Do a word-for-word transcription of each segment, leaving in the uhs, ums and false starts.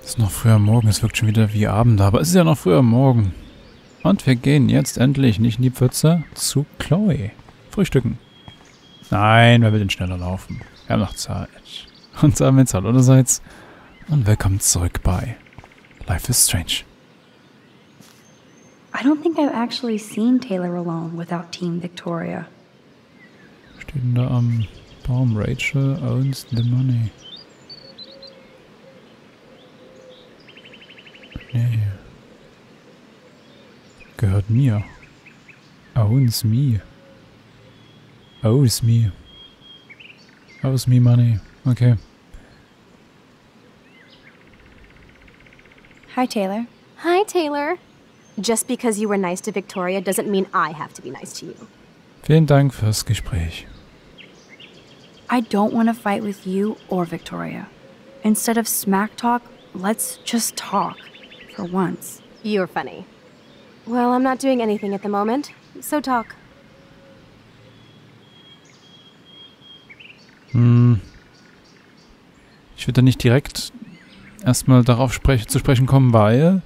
Es ist noch früh am Morgen, es wirkt schon wieder wie Abend, aber es ist ja noch früh am Morgen. Und wir gehen jetzt endlich nicht in die Pfütze zu Chloe. Frühstücken. Nein, wer will denn schneller laufen? Wir haben noch Zeit. Und damit hallo allerseits und willkommen zurück bei Life is Strange. I don't think I've actually seen Taylor alone without Team Victoria. Steht denn da am Baum? Rachel owns the money. Nee. Gehört mir. Owns me. Owes me. Owes me money. Okay. Hi, Taylor. Hi, Taylor. Just because you were nice to Victoria doesn't mean I have to be nice to you. Vielen Dank fürs Gespräch. I don't want to fight with you or Victoria. Instead of smack talk, let's just talk. For once. You're funny. Well, I'm not doing anything at the moment, so talk. Hm. Ich würde nicht direkt erstmal darauf sprech zu sprechen kommen, weil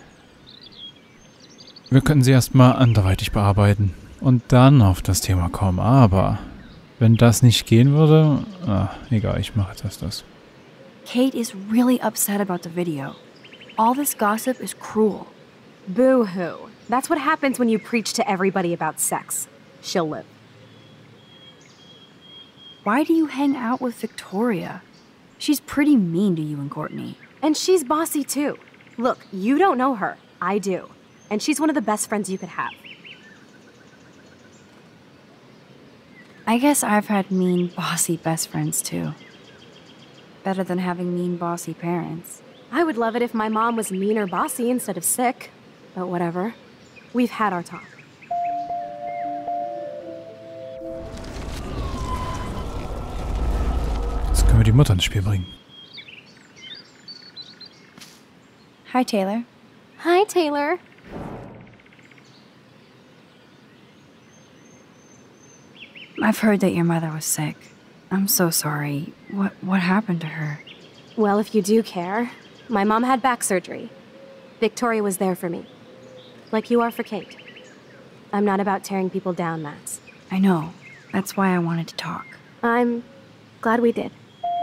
wir können sie erstmal anderweitig bearbeiten und dann auf das Thema kommen. Aber wenn das nicht gehen würde, ah, egal, ich mache jetzt erst das. Kate is really upset about the video. All this gossip is cruel. Boo-hoo. That's what happens when you preach to everybody about sex. She'll live. Why do you hang out with Victoria? She's pretty mean to you and Courtney. And she's bossy too. Look, you don't know her. I do. And she's one of the best friends you could have. I guess I've had mean, bossy best friends too. Better than having mean, bossy parents. I would love it if my mom was mean or bossy instead of sick. But whatever. We've had our talk. Jetzt können wir die Mutter ins Spiel bringen. Hi, Taylor. Hi, Taylor. I've heard that your mother was sick. I'm so sorry. What what happened to her? Well, if you do care, my mom had back surgery. Victoria was there for me. Like you are for Kate. I'm not about tearing people down, Max. I know. That's why I wanted to talk. I'm glad we did.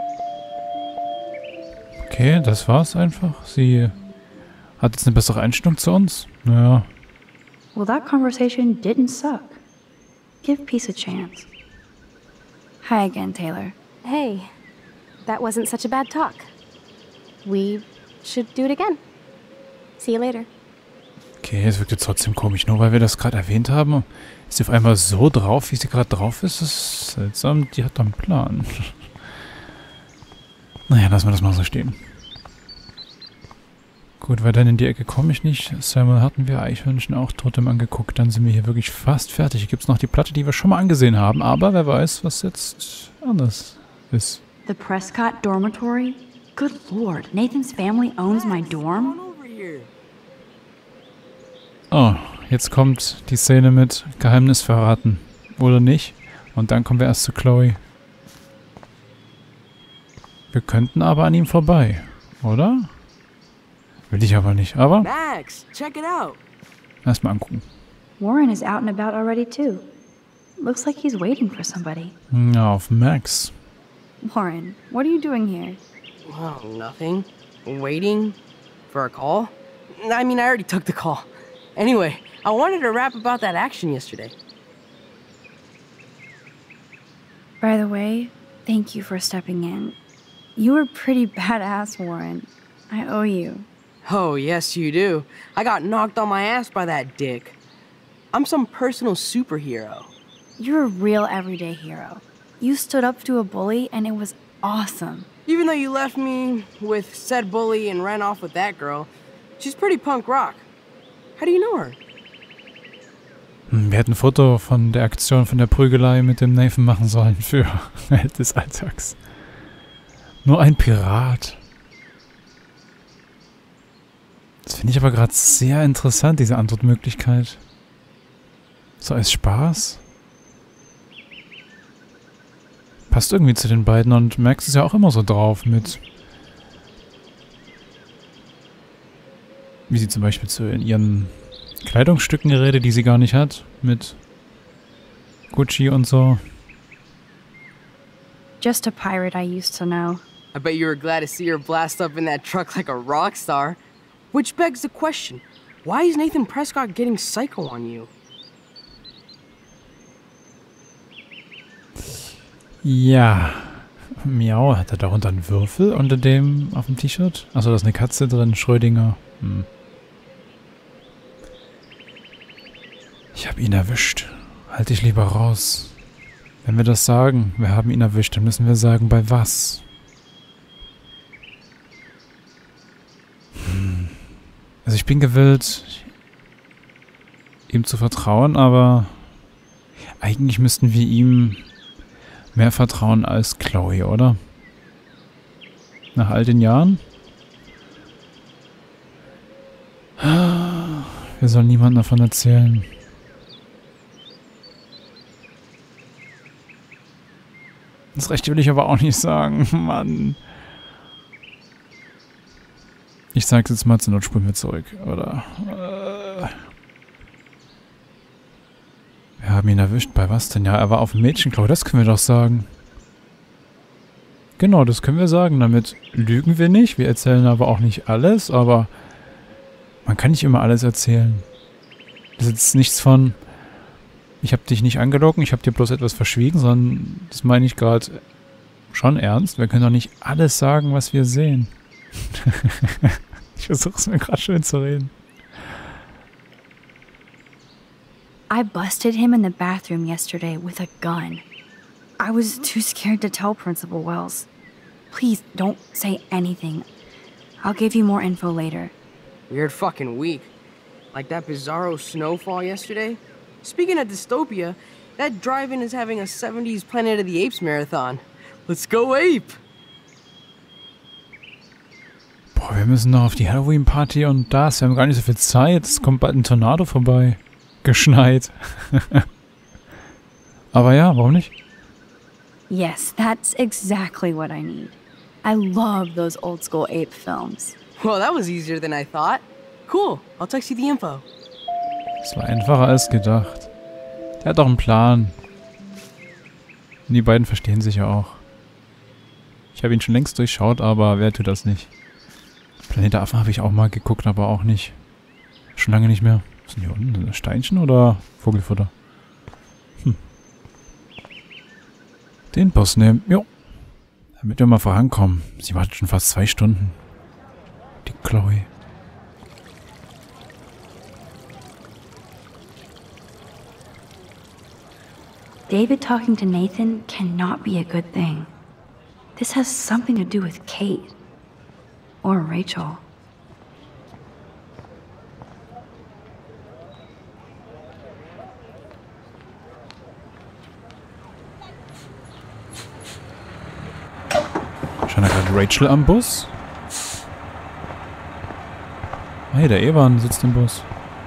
Okay, das war's einfach. Sie hat jetzt eine bessere Einstellung zu uns. Naja. Well, that conversation didn't suck. Give peace a chance. Hi again, Taylor. Hey, that wasn't such a bad talk. We should do it again. See you later. Okay, es wirkt jetzt trotzdem komisch. Nur weil wir das gerade erwähnt haben, ist sie auf einmal so drauf, wie sie gerade drauf ist. Das ist seltsam. Die hat doch einen Plan. Naja, lassen wir das mal so stehen. Gut, weil dann in die Ecke komme ich nicht. Samuel hatten wir Eichhörnchen auch trotzdem angeguckt. Dann sind wir hier wirklich fast fertig. Hier gibt es noch die Platte, die wir schon mal angesehen haben. Aber wer weiß, was jetzt anders ist. The Prescott Dormitory? Good lord, Nathan's family owns my dorm? Oh, jetzt kommt die Szene mit Geheimnis verraten. Oder nicht? Und dann kommen wir erst zu Chloe. Wir könnten aber an ihm vorbei, oder? Will ich aber nicht, aber Max, check it out. erstmal angucken. Warren is out and about already too. Looks like he's waiting for somebody. Ja, auf Max. Warren, what are you doing here? Well, nothing. Waiting for a call? I mean, I already took the call. Anyway, I wanted to rap about that action yesterday. By the way, thank you for stepping in. You were pretty badass, Warren. I owe you. Oh, yes, you do. I got knocked on my ass by that dick. I'm some personal superhero. You're a real everyday hero. You stood up to a bully and it was awesome. Even though you left me with said bully and ran off with that girl, she's pretty punk rock. How do you know her? Hm, wir hätten ein Foto von der Aktion von der Prügelei mit dem Nathan machen sollen für Held des Alltags. Nur ein Pirat. Das finde ich aber gerade sehr interessant, diese Antwortmöglichkeit. So als Spaß. Passt irgendwie zu den beiden und Max ist ja auch immer so drauf mit Wie sie zum Beispiel zu ihren Kleidungsstücken redet, die sie gar nicht hat. Mit Gucci und so. Just a pirate I used to know. I bet you were glad to see her blast up in that truck like a rock star. Which begs the question, why is Nathan Prescott getting psycho on you? Ja. Miau, hat er darunter einen Würfel unter dem auf dem T-Shirt? Achso, da ist eine Katze drin, Schrödinger. Hm. Ich habe ihn erwischt. Halt dich lieber raus. Wenn wir das sagen, wir haben ihn erwischt, dann müssen wir sagen, bei was? Hm. Also ich bin gewillt, ihm zu vertrauen, aber eigentlich müssten wir ihm mehr vertrauen als Chloe, oder? Nach all den Jahren? Wir sollen niemandem davon erzählen. Das Rechte will ich aber auch nicht sagen. Mann. Ich sag's jetzt mal, zur Not spulen wir zurück, oder? Äh. Wir haben ihn erwischt. Bei was denn? Ja, er war auf dem Mädchenklo. Das können wir doch sagen. Genau, das können wir sagen. Damit lügen wir nicht. Wir erzählen aber auch nicht alles, aber man kann nicht immer alles erzählen. Das ist jetzt nichts von, ich habe dich nicht angelogen, ich habe dir bloß etwas verschwiegen, sondern das meine ich gerade schon ernst. Wir können doch nicht alles sagen, was wir sehen. Ich versuche es mir gerade schön zu reden. I busted him in the bathroom yesterday with a gun. I was too scared to tell Principal Wells. Please don't say anything. I'll give you more info later. Weird fucking week. Like that bizarro snowfall yesterday. Speaking of dystopia, that drive-in is having a seventies Planet of the Apes marathon. Let's go ape! Boah, wir müssen noch auf die Halloween-Party und das. Wir haben gar nicht so viel Zeit. Es kommt bald ein Tornado vorbei. Geschneit. Aber ja, warum nicht? Yes, that's exactly what I need. I love those old school ape films. Well, that was easier than I thought. Cool, I'll text you the info. Es war einfacher als gedacht. Der hat doch einen Plan. Und die beiden verstehen sich ja auch. Ich habe ihn schon längst durchschaut, aber wer tut das nicht? Planet der Affen habe ich auch mal geguckt, aber auch nicht. Schon lange nicht mehr. Was sind hier unten? Sind das Steinchen oder Vogelfutter? Hm. Den Bus nehmen. Jo. Damit wir mal vorankommen. Sie wartet schon fast zwei Stunden. Die Chloe. David talking to Nathan cannot be a good thing. This has something to do with Kate. Or Rachel. Stand da gerade Rachel am Bus? Hey, der Evan sitzt im Bus.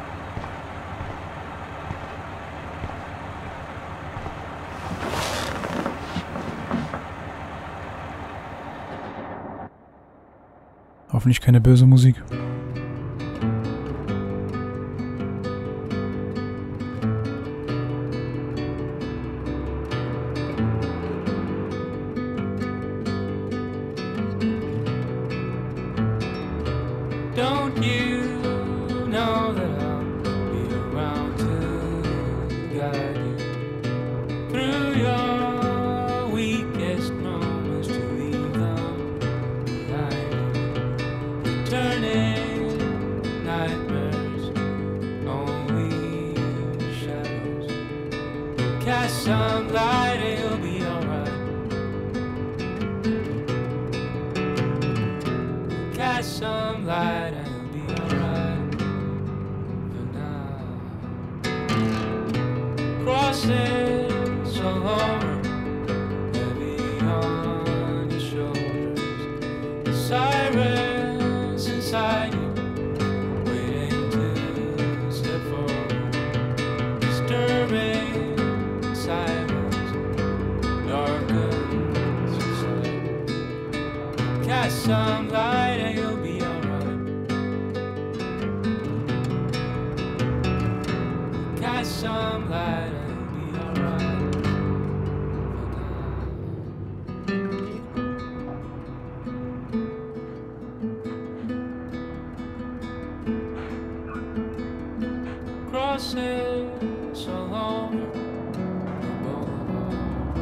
Hoffentlich keine böse Musik. Don't you know that I'll be around to guide you through your weakest moments, to leave them behind you, turning nightmares only shadows. Cast some light and you'll be alright. Cast some light and you'll be alright for now. Crossing so long, heavy on your shoulders. The sirens inside you, waiting to step forward. Disturbing silence, darkens your sight. Cast some light and you'll be alright. some light and it'll be alright. Crosses along the boulevard.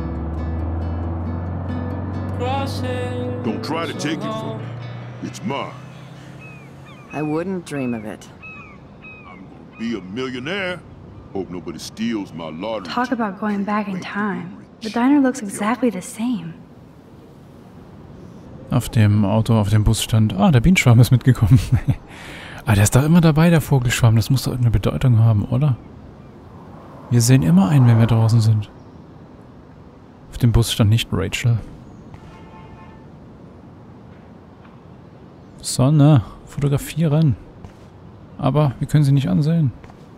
Crosses. Don't try to take it from me. It's mine. I wouldn't dream of it. I'm gonna be a millionaire. Hope nobody steals my lottery. Talk about going back in time. The diner looks exactly the same. Auf dem Auto, auf dem Bus stand, ah, der Bienenschwarm ist mitgekommen. Ah, der ist doch immer dabei, der Vogelschwarm. Das muss doch irgendeine Bedeutung haben, oder? Wir sehen immer ein, wenn wir draußen sind. Auf dem Bus stand nicht Rachel. Sonne, fotografieren. Aber wir können sie nicht ansehen.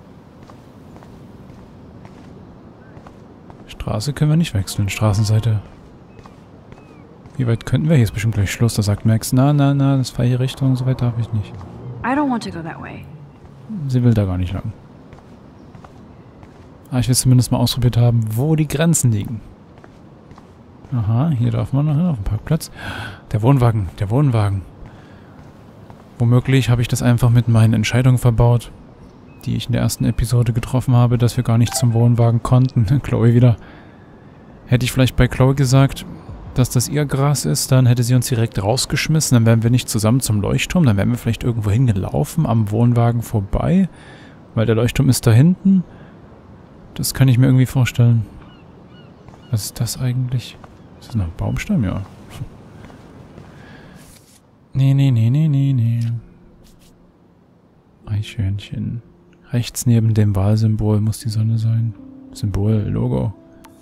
Straße können wir nicht wechseln, Straßenseite. Wie weit könnten wir? Hier ist bestimmt gleich Schluss. Da sagt Max, na, na, na, das war hier Richtung, so weit darf ich nicht. I don't want to go that way. Sie will da gar nicht lang. Aber ich will zumindest mal ausprobiert haben, wo die Grenzen liegen. Aha, hier darf man noch hin, auf dem Parkplatz. Der Wohnwagen, der Wohnwagen. Womöglich habe ich das einfach mit meinen Entscheidungen verbaut, die ich in der ersten Episode getroffen habe, dass wir gar nicht zum Wohnwagen konnten. Chloe wieder. Hätte ich vielleicht bei Chloe gesagt, dass das ihr Gras ist, dann hätte sie uns direkt rausgeschmissen, dann wären wir nicht zusammen zum Leuchtturm, dann wären wir vielleicht irgendwo hingelaufen, am Wohnwagen vorbei, weil der Leuchtturm ist da hinten. Das kann ich mir irgendwie vorstellen. Was ist das eigentlich? Ist das noch ein Baumstamm? Ja. Nee, nee, nee, nee, nee, nee. Eichhörnchen. Rechts neben dem Wahlsymbol muss die Sonne sein. Symbol, Logo.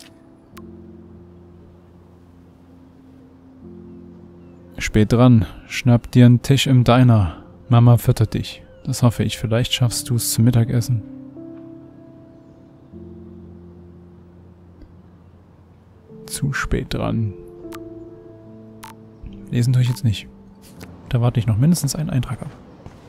Spät dran. Schnapp dir einen Tisch im Diner. Mama füttert dich. Das hoffe ich. Vielleicht schaffst du es zum Mittagessen. Zu spät dran. Lesen tue ich jetzt nicht. Da warte ich noch mindestens einen Eintrag ab.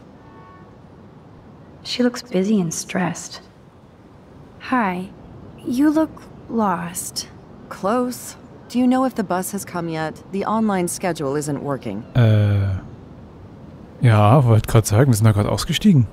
She looks busy and stressed. Hi. You look lost. Close. Do you know if the bus has come yet? The online schedule isn't working. Äh. Ja, wollte gerade sagen, wir sind da gerade ausgestiegen.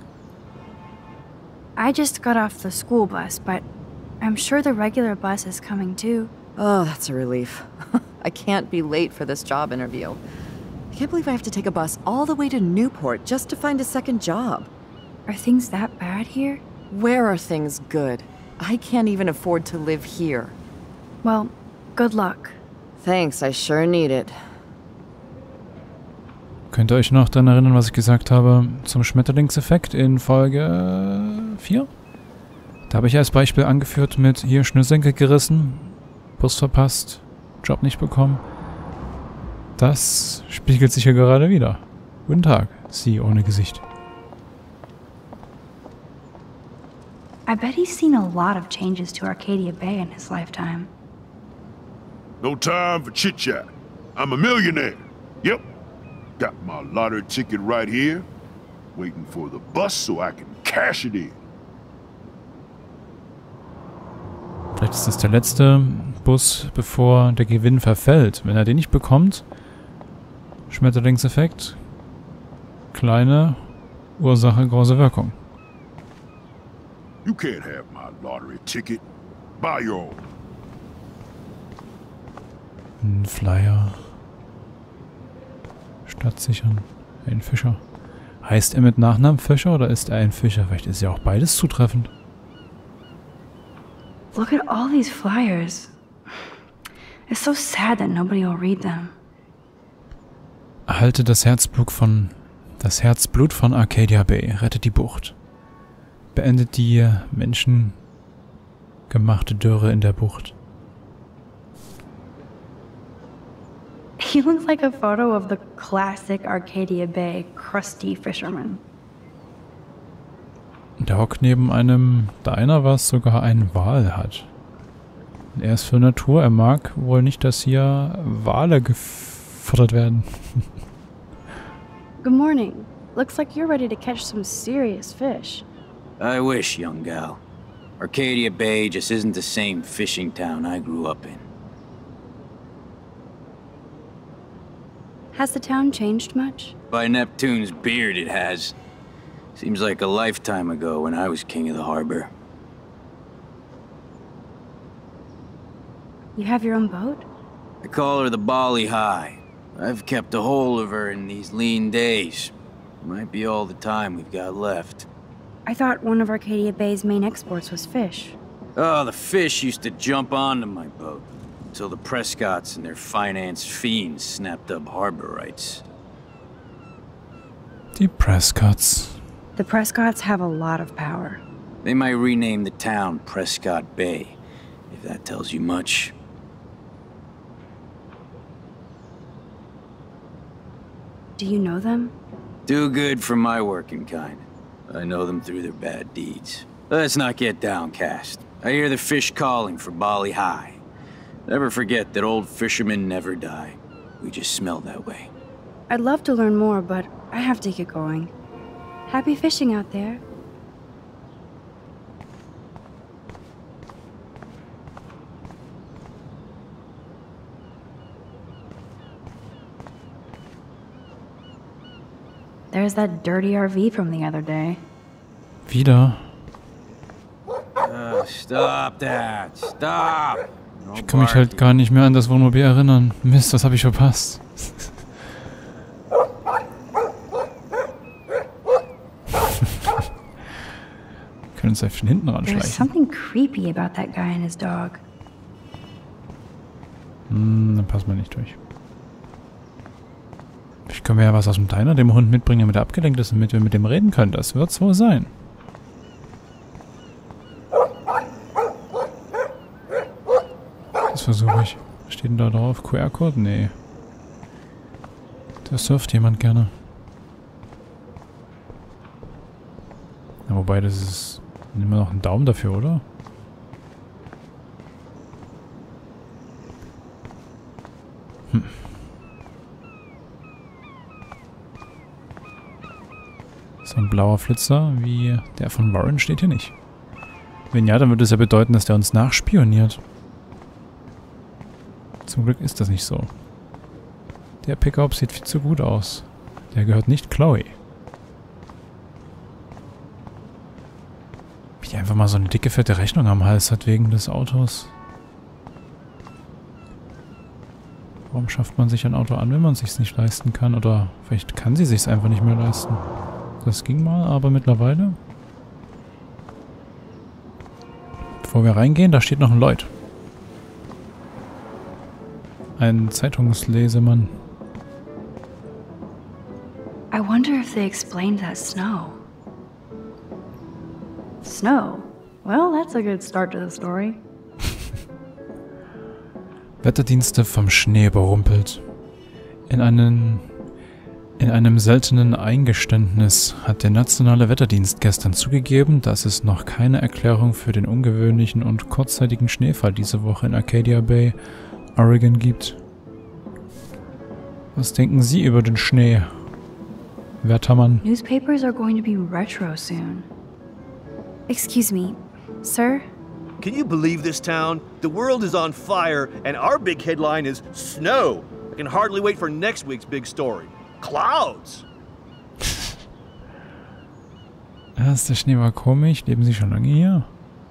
I just got off the school bus, but I'm sure the regular bus is coming too. Oh, that's a relief. I can't be late for this job interview. I can't believe I have to take a bus all the way to Newport just to find a second job. Are things that bad here? Where are things good? I can't even afford to live here. Well, good luck. Thanks, I sure need it. Könnt ihr euch noch daran erinnern, was ich gesagt habe zum Schmetterlingseffekt in Folge vier? Da habe ich als Beispiel angeführt mit hier Schnürsenkel gerissen, Bus verpasst, Job nicht bekommen. Das spiegelt sich hier gerade wieder. Guten Tag, sie ohne Gesicht. I bet he's seen a lot of changes to Arcadia Bay in his lifetime. No time for chit-chat. I'm a millionaire. Yep. Got my lottery ticket right here. Waiting for the bus so I can cash it in. Vielleicht ist das der letzte Bus, bevor der Gewinn verfällt. Wenn er den nicht bekommt, Schmetterlingseffekt, kleine Ursache, große Wirkung. You can't have my lottery ticket. Buy your own. Ein Flyer. Stadtsichern. Ein Fischer. Heißt er mit Nachnamen Fischer oder ist er ein Fischer? Vielleicht ist ja auch beides zutreffend. Look at all these flyers. It's so sad that nobody will read them. Erhalte das Herzblut von das Herzblut von Arcadia Bay. Rettet die Bucht. Beendet die menschengemachte Dürre in der Bucht. He looks like a photo of the classic Arcadia Bay crusty fisherman. Der hockt neben einem Diner, was sogar einen Wal hat. Und er ist für Natur. Er mag wohl nicht, dass hier Wale gefüttert werden. Good morning. Looks like you're ready to catch some serious fish. I wish, young gal. Arcadia Bay just isn't the same fishing town I grew up in. Has the town changed much? By Neptune's beard, it has. Seems like a lifetime ago when I was king of the harbor. You have your own boat? I call her the Bali High. I've kept a hold of her in these lean days. Might be all the time we've got left. I thought one of Arcadia Bay's main exports was fish. Oh, the fish used to jump onto my boat. Until the Prescotts and their finance fiends snapped up harbor rights. Die Prescotts. The Prescotts have a lot of power. They might rename the town Prescott Bay, if that tells you much. Do you know them? Do good for my working kind. I know them through their bad deeds. Let's not get downcast. I hear the fish calling for Bali High. Never forget that old fishermen never die. We just smell that way. I'd love to learn more, but I have to get going. Happy fishing out there. There's that dirty R V from the other day. Wieder. Uh, stop that. Stop. No Ich kann mich halt gar nicht mehr an das Wohnmobil erinnern. Mist, was habe ich verpasst? Wir können uns einfach von hinten There's ranschleichen. something creepy about that guy and his dog. Hm, dann passen wir nicht durch. Vielleicht können wir ja was aus dem Diner dem Hund mitbringen, damit er abgelenkt ist, damit wir mit dem reden können. Das wird's wohl sein. Das versuche ich. Was steht denn da drauf? Q R-Code? Nee. Da surft jemand gerne. Ja, wobei, das ist... Nehmen wir noch einen Daumen dafür, oder? Hm. So ein blauer Flitzer wie der von Warren steht hier nicht. Wenn ja, dann würde es ja bedeuten, dass der uns nachspioniert. Zum Glück ist das nicht so. Der Pickup sieht viel zu gut aus. Der gehört nicht Chloe. Wie einfach mal so eine dicke, fette Rechnung am Hals hat wegen des Autos. Warum schafft man sich ein Auto an, wenn man es sich nicht leisten kann? Oder vielleicht kann sie sich einfach nicht mehr leisten. Das ging mal, aber mittlerweile... Bevor wir reingehen, da steht noch ein Lloyd. Ein Zeitungslesemann. I wonder if they explained that snow. Snow? Well, that's a good start to the story. Wetterdienste vom Schnee überrumpelt. In einen, in einem seltenen Eingeständnis hat der Nationale Wetterdienst gestern zugegeben, dass es noch keine Erklärung für den ungewöhnlichen und kurzzeitigen Schneefall diese Woche in Arcadia Bay, Oregon gibt. Was denken Sie über den Schnee, Wettermann? Newspapers are going to be retro soon. Excuse me, sir? Can you believe this town? The world is on fire, and our big headline is snow. I can hardly wait for next week's big story. Clouds! Erst der Schnee war komisch. Leben Sie schon lange hier?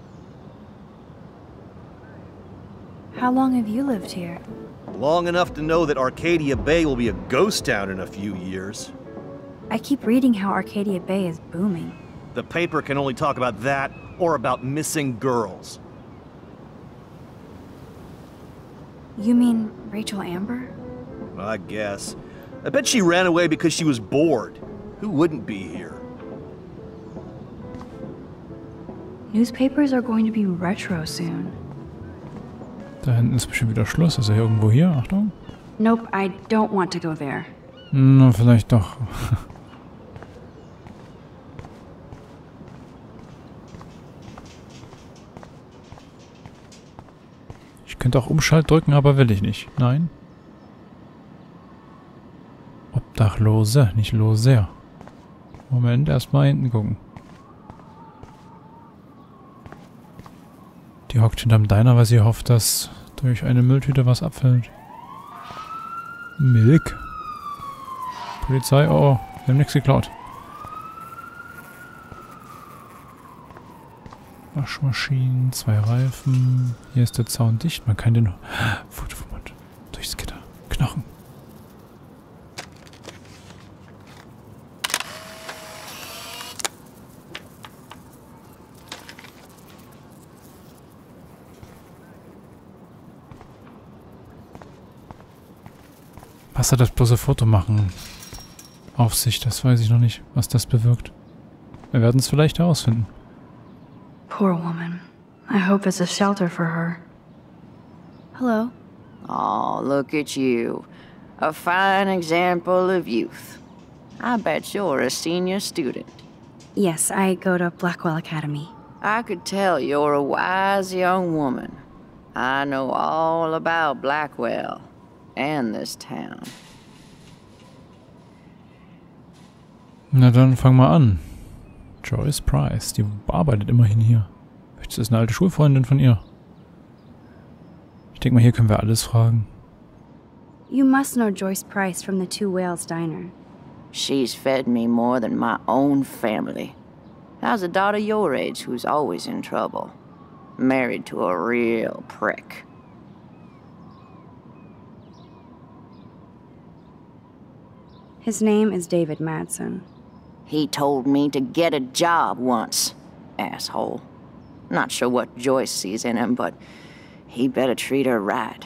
How long have you lived here? Long enough to know that Arcadia Bay will be a ghost town in a few years. I keep reading how Arcadia Bay is booming. The paper can only talk about that or about missing girls. You mean Rachel Amber? I guess. I bet she ran away because she was bored. Who wouldn't be here? Newspapers are going to be retro soon. Da hinten ist bestimmt wieder Schluss. Ist er hier irgendwo hier? Achtung. Nope, I don't want to go there. Na, vielleicht doch. Ich könnte auch Umschalt drücken, aber will ich nicht. Nein. Obdachlose, nicht Loser. Moment, erstmal hinten gucken. Die hockt hinterm Diner, weil sie hofft, dass durch eine Mülltüte was abfällt. Milk. Polizei, oh, wir haben nichts geklaut. Waschmaschinen, zwei Reifen. Hier ist der Zaun dicht. Man kann den... Foto vom Mund. Durchs Gitter. Knochen. Was hat das bloße Foto machen auf sich? Das weiß ich noch nicht, was das bewirkt. Wir werden es vielleicht herausfinden. Poor woman. I hope it's a shelter for her. Hello. Oh, look at you. A fine example of youth. I bet you're a senior student. Yes, I go to Blackwell Academy. I could tell you're a wise young woman. I know all about Blackwell and this town. Na dann fang mal an. Joyce Price, die arbeitet immerhin hier. Das ist eine alte Schulfreundin von ihr. Ich denke mal, hier können wir alles fragen. You must know Joyce Price from the Two Whales Diner. She's fed me more than my own family. How's a daughter your age who's always in trouble? Married to a real prick. His name is David Madsen. He told me to get a job once, asshole. Not sure what Joyce sees in him, but he better treat her right.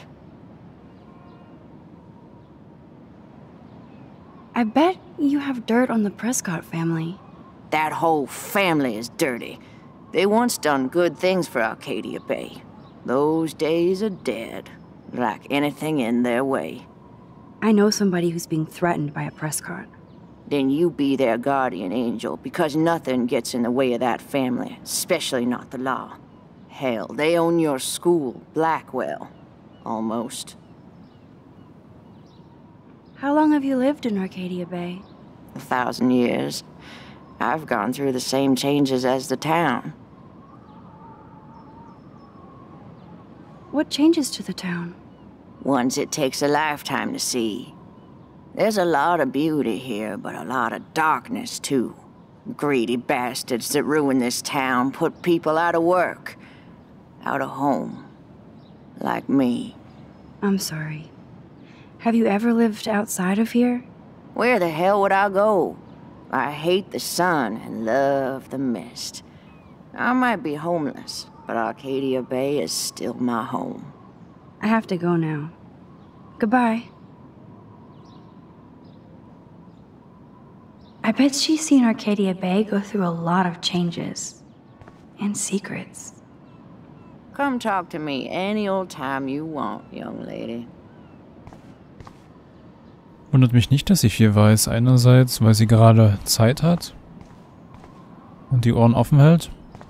I bet you have dirt on the Prescott family. That whole family is dirty. They once done good things for Arcadia Bay. Those days are dead, like anything in their way. I know somebody who's being threatened by a Prescott. Then you be their guardian angel, because nothing gets in the way of that family, especially not the law. Hell, they own your school, Blackwell. Almost. How long have you lived in Arcadia Bay? A thousand years. I've gone through the same changes as the town. What changes to the town? Ones it takes a lifetime to see. There's a lot of beauty here, but a lot of darkness, too. Greedy bastards that ruin this town, put people out of work, out of home. Like me. I'm sorry. Have you ever lived outside of here? Where the hell would I go? I hate the sun and love the mist. I might be homeless, but Arcadia Bay is still my home. I have to go now. Goodbye. I bet she's seen Arcadia Bay go through a lot of changes. And secrets. Come talk to me any old time you want, young lady. Wundert mich nicht, dass sie viel weiß. Einerseits, weil sie gerade Zeit hat und die Ohren offen hält.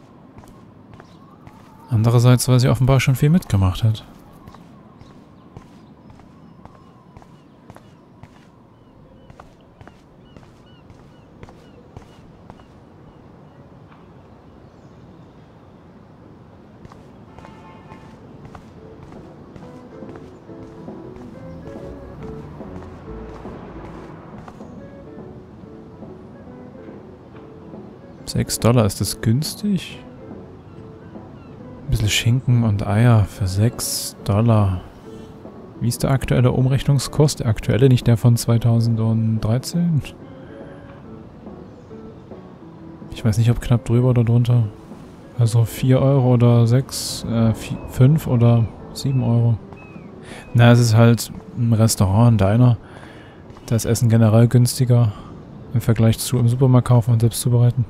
Andererseits, weil sie offenbar schon viel mitgemacht hat. sechs Dollar, ist das günstig? Ein bisschen Schinken und Eier für sechs Dollar. Wie ist der aktuelle Umrechnungskurs? Der aktuelle, nicht der von zweitausenddreizehn? Ich weiß nicht, ob knapp drüber oder drunter. Also vier Euro oder sechs, äh, fünf oder sieben Euro. Na, es ist halt ein Restaurant, ein Diner. Da ist Essen generell günstiger im Vergleich zu im Supermarkt kaufen und selbst zubereiten.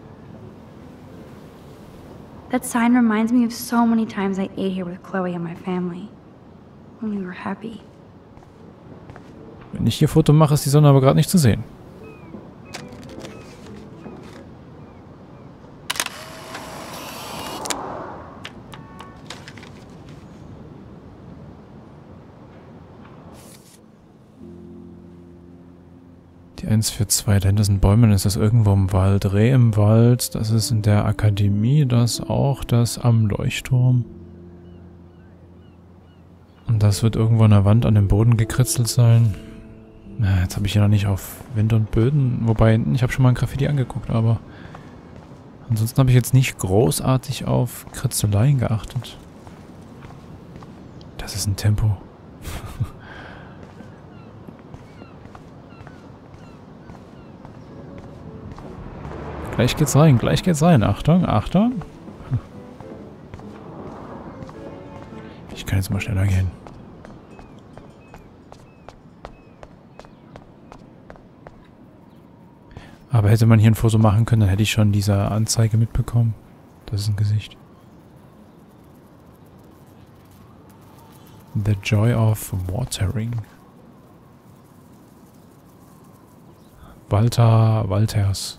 That sign reminds me of so many times I ate here with Chloe and my family. When we were happy. Wenn ich hier Foto mache, ist die Sonne aber gerade nicht zu sehen. Die eins vier zwei, dahinter sind Bäume, ist das irgendwo im Wald. Reh im Wald, das ist in der Akademie, das auch, das am Leuchtturm. Und das wird irgendwo an der Wand an dem Boden gekritzelt sein. Ja, jetzt habe ich ja noch nicht auf Wind und Böden. Wobei, ich habe schon mal ein Graffiti angeguckt, aber... Ansonsten habe ich jetzt nicht großartig auf Kritzeleien geachtet. Das ist ein Tempo. Gleich geht's rein, gleich geht's rein. Achtung, Achtung. Ich kann jetzt mal schneller gehen. Aber hätte man hier ein Foto machen können, dann hätte ich schon diese Anzeige mitbekommen. Das ist ein Gesicht. The Joy of Watering. Walter Walters.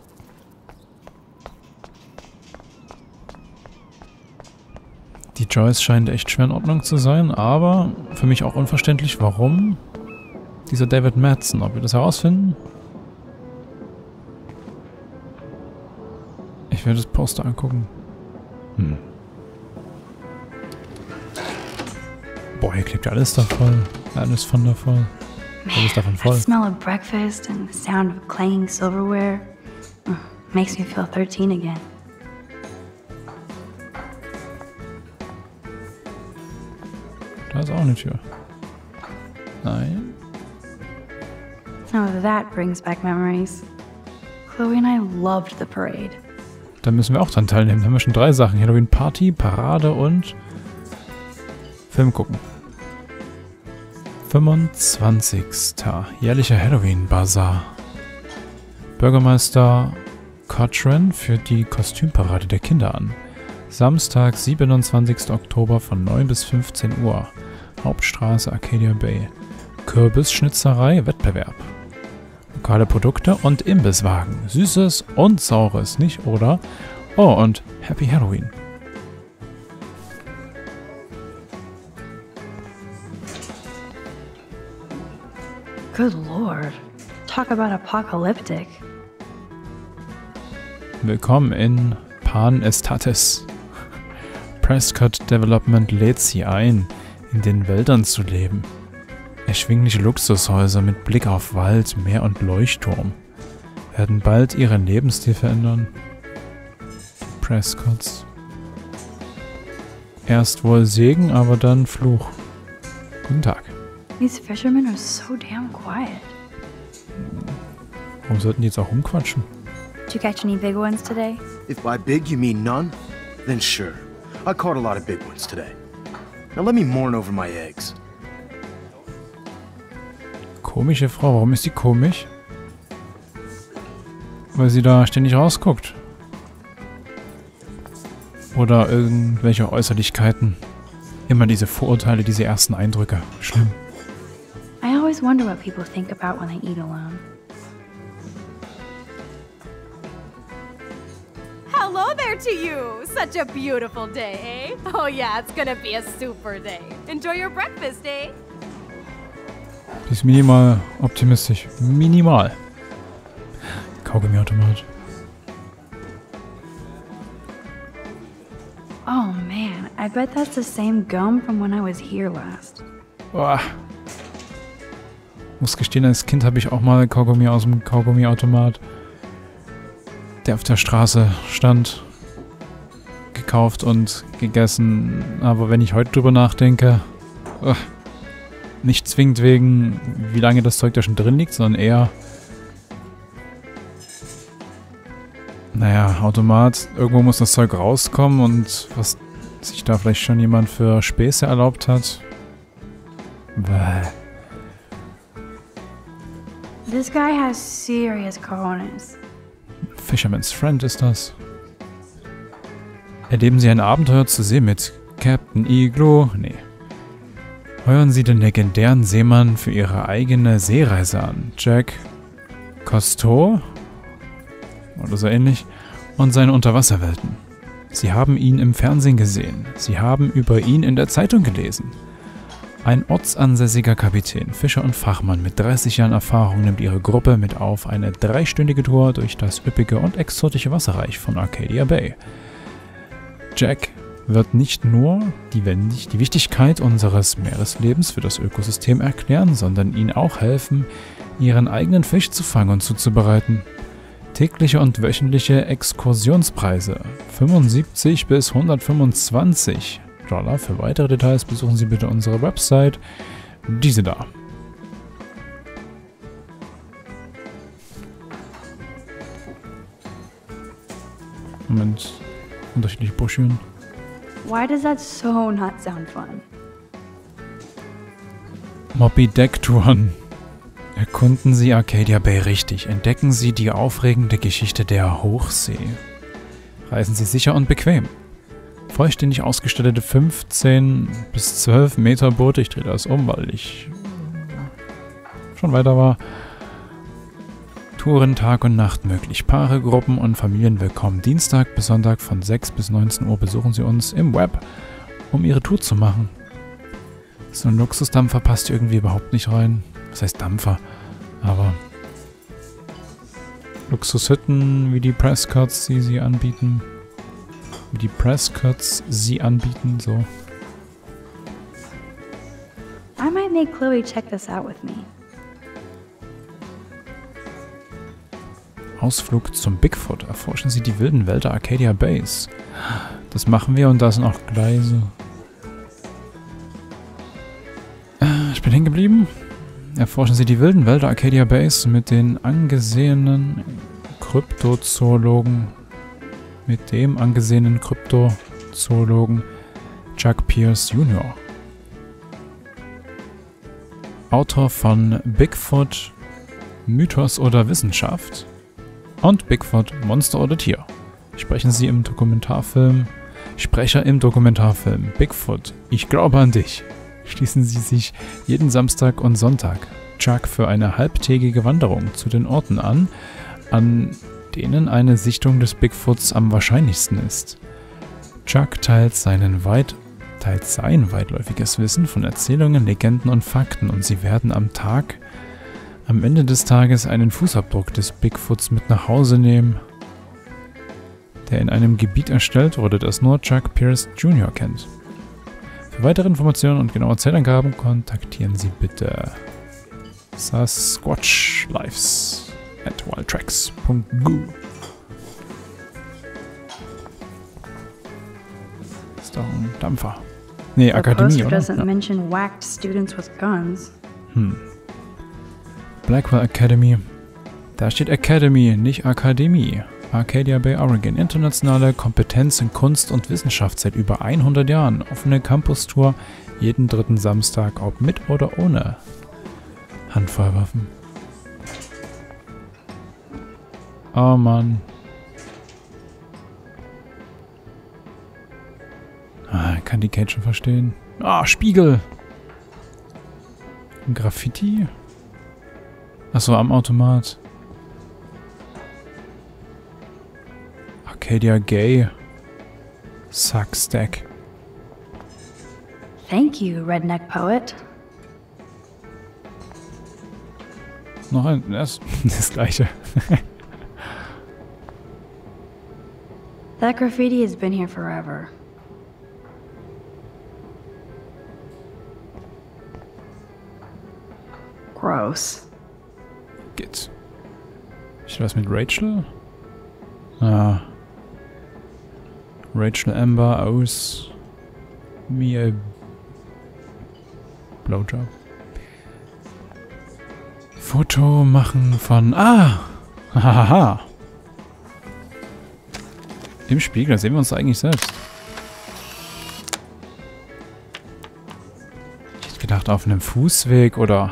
Die Joyce scheint echt schwer in Ordnung zu sein, aber für mich auch unverständlich, warum dieser David Madsen. Ob wir das herausfinden? Ich werde das Poster angucken. Hm. Boah, hier klebt ja alles da voll. Alles von da voll. Alles davon voll. The smell of breakfast and the sound of clanging silverware uh, makes me feel thirteen again. Da ist auch eine Tür. Nein. Now that brings back memories. Chloe and I loved the parade. Da müssen wir auch dran teilnehmen. Da haben wir schon drei Sachen. Halloween Party, Parade und Film gucken. fünfundzwanzigster Jährlicher Halloween Bazaar. Bürgermeister Cochran führt die Kostümparade der Kinder an. Samstag, siebenundzwanzigster Oktober von neun bis fünfzehn Uhr. Hauptstraße Arcadia Bay. Kürbisschnitzerei Wettbewerb. Lokale Produkte und Imbisswagen. Süßes und Saures, nicht oder? Oh, und Happy Halloween. Good Lord. Talk about apocalyptic. Willkommen in Pan Estates. Prescott Development lädt sie ein, in den Wäldern zu leben. Erschwingliche Luxushäuser mit Blick auf Wald, Meer und Leuchtturm werden bald ihren Lebensstil verändern. Prescotts. Erst wohl Segen, aber dann Fluch. Guten Tag. These fishermen are so damn quiet. Warum sollten die jetzt auch rumquatschen? Did you catch any big ones today? If by big you mean none, then sure. I caught a lot of big ones today. Now let me mourn over my eggs. Komische Frau. Warum ist sie komisch? Weil sie da ständig rausguckt. Oder irgendwelche Äußerlichkeiten. Immer diese Vorurteile, diese ersten Eindrücke. Schlimm. I always wonder what people think about when they eat alone. Hello there to you! Such a beautiful day, eh? Oh yeah, it's gonna be a super day. Enjoy your breakfast, eh? Die ist minimal optimistisch. Minimal. Kaugummiautomat. Oh man, I bet that's the same gum from when I was here last. Boah. Muss gestehen, als Kind habe ich auch mal Kaugummi aus dem Kaugummiautomat, der auf der Straße stand, gekauft und gegessen. Aber wenn ich heute drüber nachdenke, uh, nicht zwingend wegen, wie lange das Zeug da schon drin liegt, sondern eher, naja, Automat, irgendwo muss das Zeug rauskommen und was sich da vielleicht schon jemand für Späße erlaubt hat. Bäh. This guy has serious cojones. Fisherman's Friend ist das. Erleben Sie ein Abenteuer zu See mit Captain Igloo? Nee. Heuern Sie den legendären Seemann für Ihre eigene Seereise an. Jack Cousteau oder so ähnlich und seine Unterwasserwelten. Sie haben ihn im Fernsehen gesehen. Sie haben über ihn in der Zeitung gelesen. Ein ortsansässiger Kapitän, Fischer und Fachmann mit dreißig Jahren Erfahrung nimmt ihre Gruppe mit auf eine dreistündige Tour durch das üppige und exotische Wasserreich von Arcadia Bay. Jack wird nicht nur die, Wendig die Wichtigkeit unseres Meereslebens für das Ökosystem erklären, sondern ihnen auch helfen, ihren eigenen Fisch zu fangen und zuzubereiten. Tägliche und wöchentliche Exkursionspreise fünfundsiebzig bis hundertfünfundzwanzig Dollar. Für weitere Details besuchen Sie bitte unsere Website, diese da. Moment, unterschiedliche Broschüren. Why does that so not sound fun? Moby Deck Touren. Erkunden Sie Arcadia Bay richtig. Entdecken Sie die aufregende Geschichte der Hochsee. Reisen Sie sicher und bequem. Vollständig ausgestattete fünfzehn bis zwölf Meter Boote. Ich drehe das um, weil ich schon weiter war. Touren Tag und Nacht möglich. Paare, Gruppen und Familien willkommen. Dienstag bis Sonntag von sechs bis neunzehn Uhr besuchen Sie uns im Web, um Ihre Tour zu machen. So ein Luxusdampfer passt irgendwie überhaupt nicht rein. Was heißt Dampfer? Aber Luxushütten, wie die Prescotts, die sie anbieten. Wie die Prescotts sie anbieten, so. I might make Chloe check this out with me. Ausflug zum Bigfoot. Erforschen Sie die wilden Wälder Arcadia Bays. Das machen wir und da sind auch Gleise. Äh, ich bin hängen geblieben. Erforschen Sie die wilden Wälder Arcadia Bays mit den angesehenen Kryptozoologen, mit dem angesehenen Kryptozoologen Chuck Pierce Junior Autor von Bigfoot, Mythos oder Wissenschaft und Bigfoot, Monster oder Tier. Sprechen Sie im Dokumentarfilm, Sprecher im Dokumentarfilm Bigfoot, ich glaube an dich. Schließen Sie sich jeden Samstag und Sonntag Chuck für eine halbtägige Wanderung zu den Orten an, an denen eine Sichtung des Bigfoots am wahrscheinlichsten ist. Chuck teilt, seinen weit, teilt sein weitläufiges Wissen von Erzählungen, Legenden und Fakten und Sie werden am Tag, am Ende des Tages einen Fußabdruck des Bigfoots mit nach Hause nehmen, der in einem Gebiet erstellt wurde, das nur Chuck Pierce Junior kennt. Für weitere Informationen und genaue Zeitangaben kontaktieren Sie bitte Sasquatch Lives at wildtracks punkt g u. Ist doch ein Dampfer. Nee, Akademie, oder? Doesn't mention whacked students with guns. Hm. Blackwell Academy. Da steht Academy, nicht Akademie. Arcadia Bay, Oregon. Internationale Kompetenz in Kunst und Wissenschaft seit über hundert Jahren. Offene Campus-Tour jeden dritten Samstag, ob mit oder ohne Handfeuerwaffen. Oh Mann. Ah, kann die Kate schon verstehen. Ah, Spiegel. Ein Graffiti? Achso, am Automat. Arcadia Gay. Suckstack. Thank you, redneck poet. Noch ein, das, das gleiche. That graffiti has been here forever. Gross. Geht's. Ist was mit Rachel? Ah. Rachel Amber aus mir Blowjob. Foto machen von... Ah! Hahaha! Im Spiegel sehen wir uns eigentlich selbst. Ich hätte gedacht auf einem Fußweg oder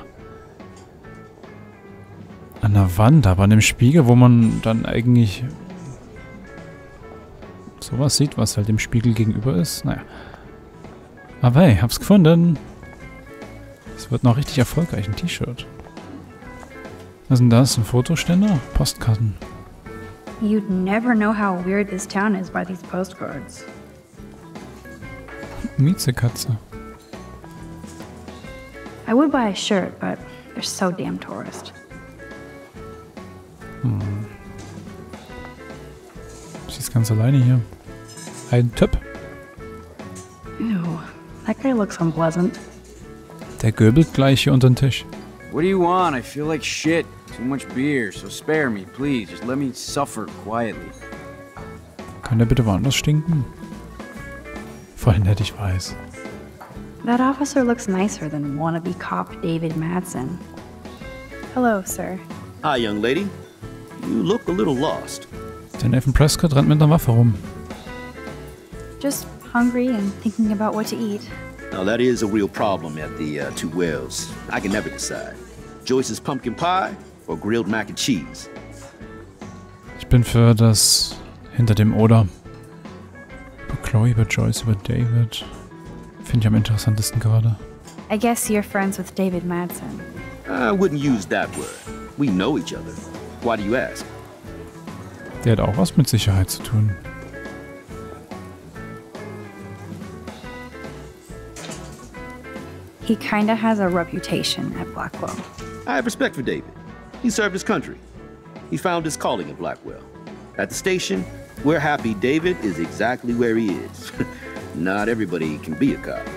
an der Wand, aber an dem Spiegel, wo man dann eigentlich sowas sieht, was halt dem Spiegel gegenüber ist. Naja. Aber hey, hab's gefunden. Es wird noch richtig erfolgreich, ein T-Shirt. Was ist denn das? Ein Fotoständer? Postkarten. You'd never know how weird this town is by these postcards. Miezekatze. I would buy a shirt, but they're so damn tourist. Hm. Sie ist ganz alleine hier. Ein Tipp. He looks unpleasant. Der göbelt gleich hier unter den Tisch. What do you want? I feel like shit. Too much beer, so spare me, please. Just let me suffer quietly. Kann der bitte woanders stinken? Voll nett, ich weiß. That officer looks nicer than wannabe cop David Madsen. Hello, sir. Hi, young lady. You look a little lost. Der Nathan Prescott rennt mit einer Waffe rum. Just hungry and thinking about what to eat. Now, that is a real problem at the uh, Two Wells. I can never decide. Joyce's pumpkin pie or grilled mac and cheese? Ich bin für das hinter dem Oder. Über Chloe, über Joyce, über David. Finde ich am interessantesten gerade. I guess you're friends with David Madsen. I wouldn't use that word. We know each other. Why do you ask? Der hat auch was mit Sicherheit zu tun. He kinda has a reputation at Blackwell. I have respect for David. He served his country. He found his calling at Blackwell. At the station, we're happy David is exactly where he is. Not everybody can be a cop.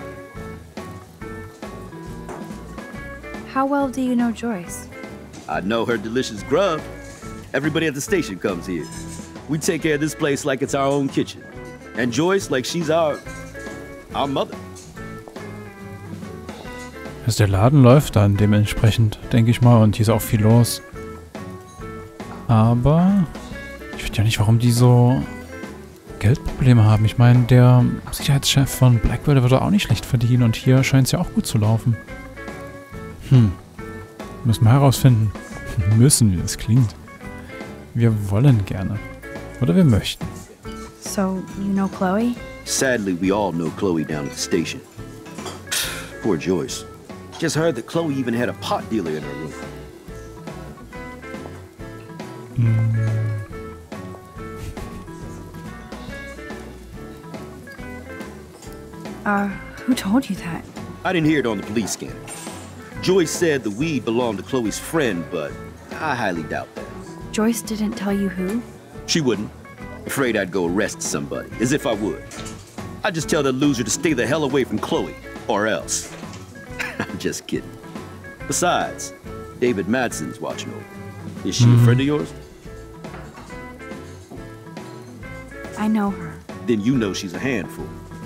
How well do you know Joyce? I know her delicious grub. Everybody at the station comes here. We take care of this place like it's our own kitchen. And Joyce like she's our... our mother. Also der Laden läuft dann dementsprechend, denke ich mal, und hier ist auch viel los. Aber ich weiß ja nicht, warum die so Geldprobleme haben. Ich meine, der Sicherheitschef von Blackwell, der würde auch nicht schlecht verdienen und hier scheint es ja auch gut zu laufen. Hm. Müssen wir herausfinden. Müssen, wie das klingt. Wir wollen gerne. Oder wir möchten. So, you know Chloe? Sadly, we all know Chloe down at the station. Poor Joyce. Just heard that Chloe even had a pot dealer in her room. Mm. Uh, who told you that? I didn't hear it on the police scanner. Joyce said the weed belonged to Chloe's friend, but I highly doubt that. Joyce didn't tell you who? She wouldn't. Afraid I'd go arrest somebody, as if I would. I'd just tell that loser to stay the hell away from Chloe, or else. I'm just kidding. Besides, David Madsen's watching over. Is she mm. a friend of yours? I know her. Then you know she's a handful.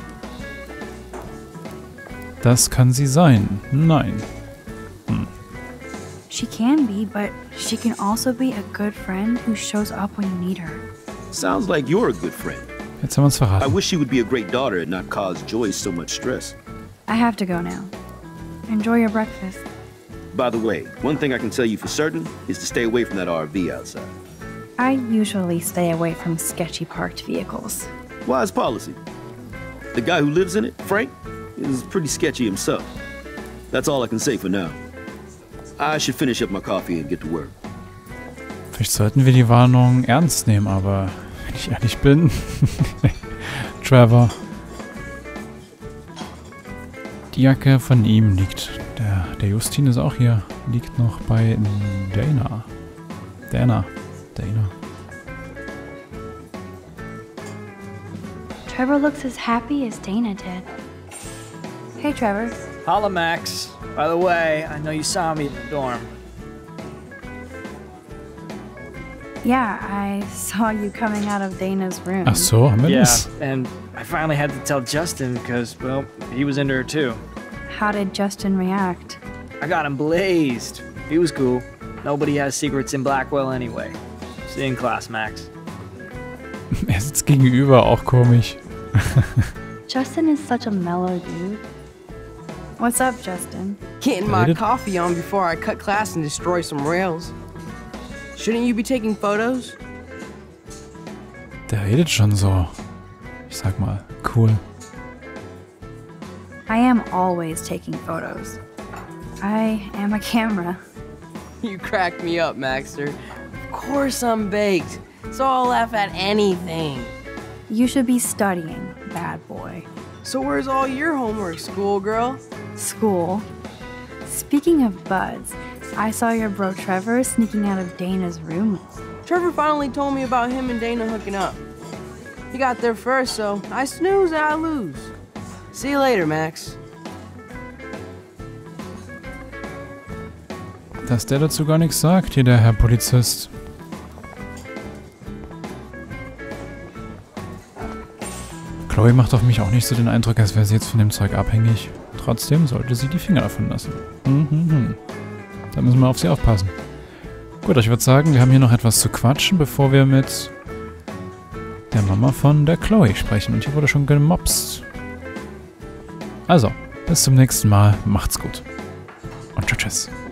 Das kann sie sein. Nein. Hm. She can be, but she can also be a good friend who shows up when you need her. Sounds like you're a good friend. Jetzt haben wir uns verraten. I wish she would be a great daughter and not cause Joyce so much stress. I have to go now. Enjoy your breakfast. By the way, one thing I can tell you for certain is to stay away from that R V outside. I usually stay away from sketchy parked vehicles. Wise policy. The guy who lives in it, Frank, is pretty sketchy himself. That's all I can say for now. I should finish up my coffee and get to work. Vielleicht sollten wir die Warnung ernst nehmen, aber wenn ich ehrlich bin, Trevor. Die Jacke von ihm liegt. Der, der Justin ist auch hier. Liegt noch bei Dana. Dana. Dana. Trevor looks as happy as Dana did. Hey, Trevor. Holla, Max. By the way, I know you saw me in the dorm. Yeah, I saw you coming out of Dana's room. Ach so, haben wir yeah, das? And I finally had to tell Justin because, well, he was into her too. How did Justin react? I got him blazed. He was cool. Nobody has secrets in Blackwell anyway. See you in class, Max. Er sitzt gegenüber, auch komisch. Justin is such a mellow dude. What's up, Justin? Getting my coffee on before I cut class and destroy some rails. Shouldn't you be taking photos? Der redet schon so. Ich sag mal, cool. I am always taking photos. I am a camera. You crack me up, Maxter. Of course I'm baked, so I'll laugh at anything. You should be studying, bad boy. So where's all your homework, schoolgirl? School? Speaking of buds, I saw your bro Trevor sneaking out of Dana's room. Trevor finally told me about him and Dana hooking up. He got there first, so I snooze and I lose. See you later, Max. dass der dazu gar nichts sagt, hier der Herr Polizist. Chloe macht auf mich auch nicht so den Eindruck, als wäre sie jetzt von dem Zeug abhängig. Trotzdem sollte sie die Finger davon lassen. Mhm. Da müssen wir auf sie aufpassen. Gut, ich würde sagen, wir haben hier noch etwas zu quatschen, bevor wir mit der Mama von der Chloe sprechen. Und hier wurde schon gemobst. Also, bis zum nächsten Mal. Macht's gut. Und tschüss.